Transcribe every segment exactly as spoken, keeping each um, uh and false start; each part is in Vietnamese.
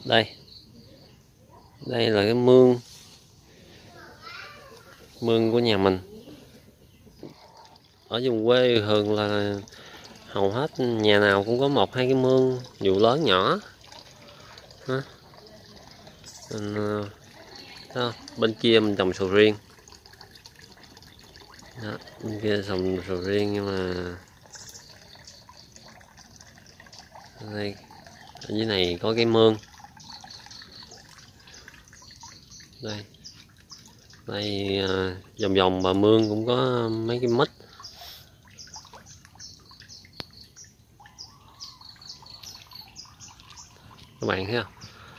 Đây, đây là cái mương mương của nhà mình. Ở vùng quê thường là hầu hết nhà nào cũng có một hai cái mương, dù lớn nhỏ. Đó. Mình, đó, bên kia mình trồng sầu riêng. Đó, bên kia trồng sầu riêng nhưng mà đây, ở dưới này có cái mương. Đây, đây vòng vòng bờ mương cũng có mấy cái mít. Các bạn thấy không?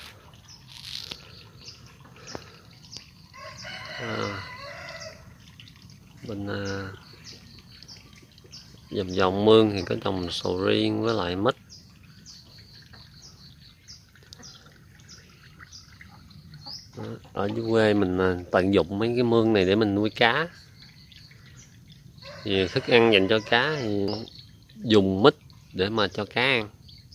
À, bên à, vòng vòng mương thì có trồng sầu riêng với lại mít. Đó, ở dưới quê mình tận dụng mấy cái mương này để mình nuôi cá. Thì thức ăn dành cho cá thì dùng mít để mà cho cá ăn.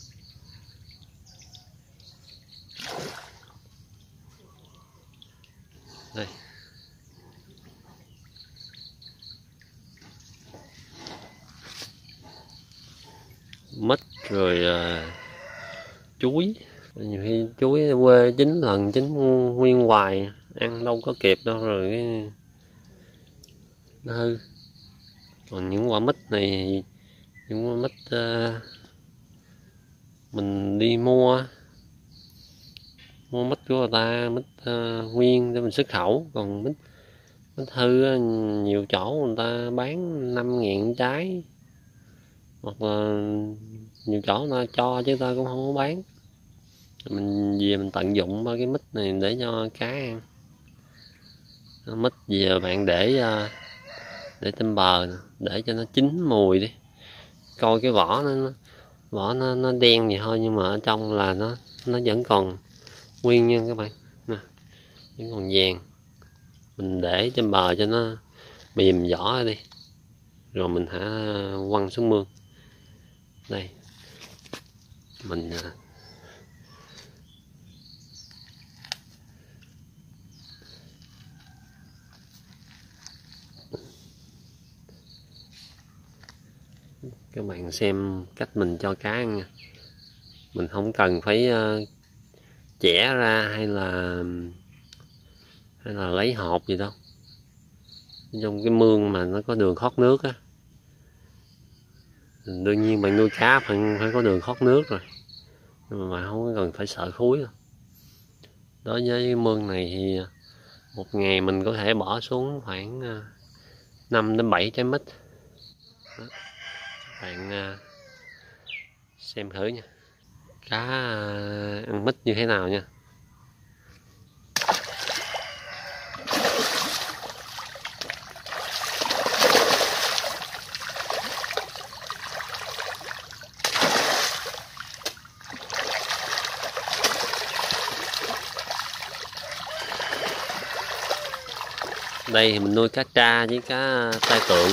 Đây. Mít rồi à, chuối. Nhiều khi chuối quê chín lần chín nguyên hoài, ăn đâu có kịp đâu rồi cái nó hư. Còn những quả mít này, những quả mít uh, mình đi mua mua mít của người ta, mít uh, nguyên để mình xuất khẩu. Còn mít mít hư nhiều chỗ người ta bán năm ngàn trái, hoặc là nhiều chỗ người ta cho chứ ta cũng không có bán. Mình về mình tận dụng ba cái mít này để cho cá ăn. Mít về bạn để để trên bờ để cho nó chín mùi đi, coi cái vỏ nó vỏ nó, nó đen vậy thôi nhưng mà ở trong là nó nó vẫn còn nguyên nha các bạn nè, vẫn còn vàng. Mình để trên bờ cho nó mềm vỏ đi rồi mình hả quăng xuống mương. Đây mình các bạn xem cách mình cho cá ăn nha. Mình không cần phải uh, chẻ ra hay là hay là lấy hộp gì đâu. Trong cái mương mà nó có đường thoát nước á, đương nhiên bạn nuôi cá phải phải có đường thoát nước rồi, nhưng mà bạn không cần phải sợ thúi đâu. Đối với cái mương này thì một ngày mình có thể bỏ xuống khoảng năm đến bảy trái mít. Đó. Bạn xem thử nha, cá ăn mít như thế nào nha. Đây thì mình nuôi cá tra với cá tai tượng.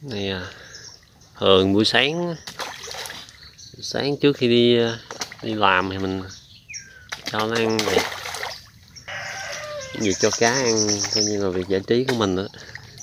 Này à, thường buổi sáng sáng trước khi đi đi làm thì mình cho nó ăn này, gì cho cá ăn coi như là việc giải trí của mình đó.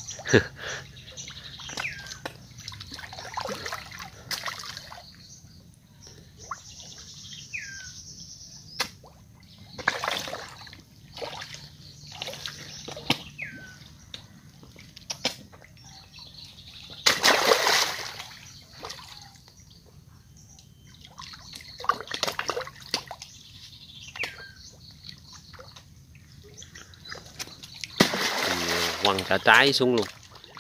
Quăng cả trái xuống luôn.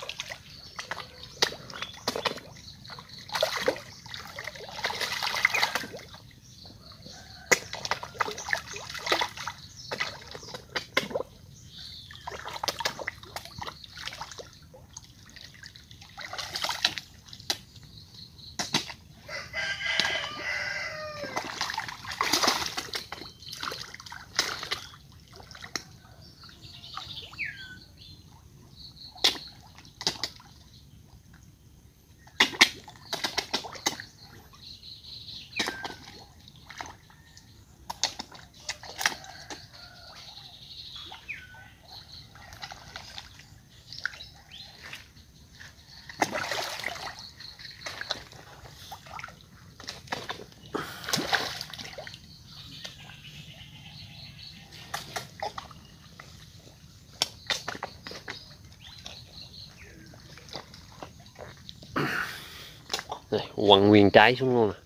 Này, quăng nguyên trái xuống luôn nè.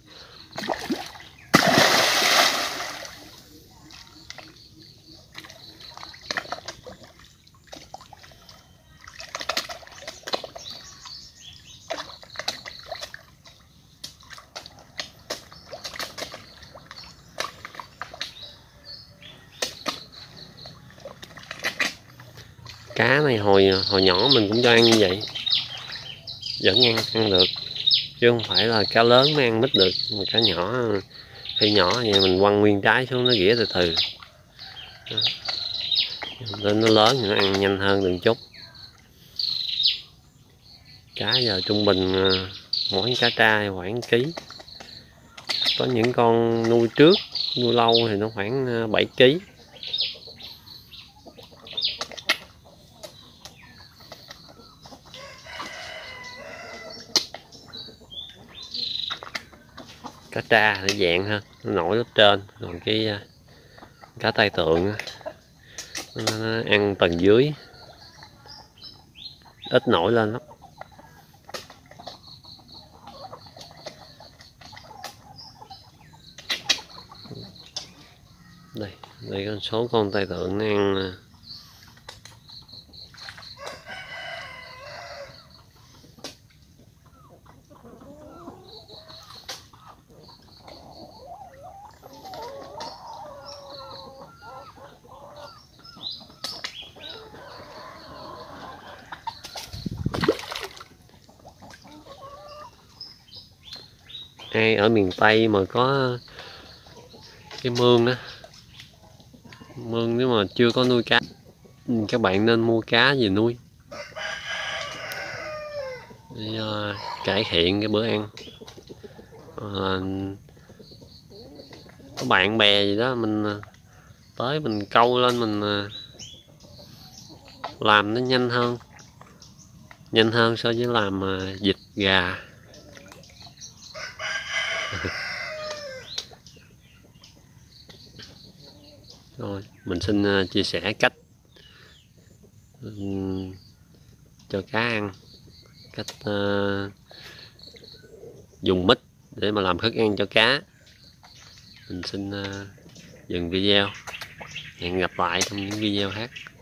Cá này hồi hồi nhỏ mình cũng cho ăn như vậy, vẫn ăn ăn được, chứ không phải là cá lớn mới ăn mít được. Mà cá nhỏ khi nhỏ vậy mình quăng nguyên trái xuống nó ghĩa từ từ, lên nó lớn thì nó ăn nhanh hơn được chút. Cá giờ trung bình mỗi cá tra khoảng ký, có những con nuôi trước nuôi lâu thì nó khoảng bảy ký. Cá tra nó dạng hơn, nó nổi lớp trên, còn cái cá tai tượng nó, nó ăn tầng dưới, ít nổi lên lắm. Đây, đây có số con tai tượng nó ăn. Ai ở miền Tây mà có cái mương đó, mương nếu mà chưa có nuôi cá, các bạn nên mua cá về nuôi để uh, cải thiện cái bữa ăn. Uh, có bạn bè gì đó mình uh, tới mình câu lên mình uh, làm nó nhanh hơn, nhanh hơn so với làm uh, vịt gà. Rồi mình xin uh, chia sẻ cách um, cho cá ăn, cách uh, dùng mít để mà làm thức ăn cho cá. Mình xin uh, dừng video, hẹn gặp lại trong những video khác.